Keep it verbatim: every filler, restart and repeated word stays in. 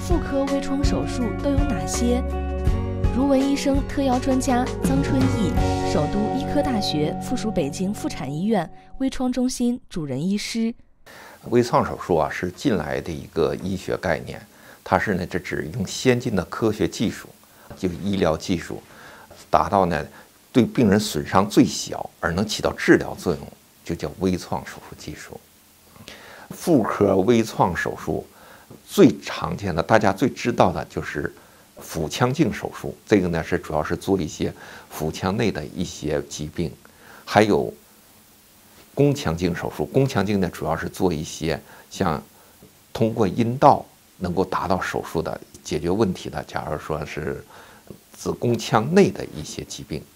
妇科微创手术都有哪些？如闻医生特邀专家臧春义，首都医科大学附属北京妇产医院微创中心主任医师。 微创手术啊，是近来的一个医学概念，它是呢，这指用先进的科学技术，就是医疗技术，达到呢对病人损伤最小而能起到治疗作用，就叫微创手术技术。妇科微创手术最常见的，大家最知道的就是腹腔镜手术，这个呢是主要是做一些腹腔内的一些疾病，还有宫腔镜手术。宫腔镜呢主要是做一些像通过阴道能够达到手术的解决问题的，假如说是子宫腔内的一些疾病。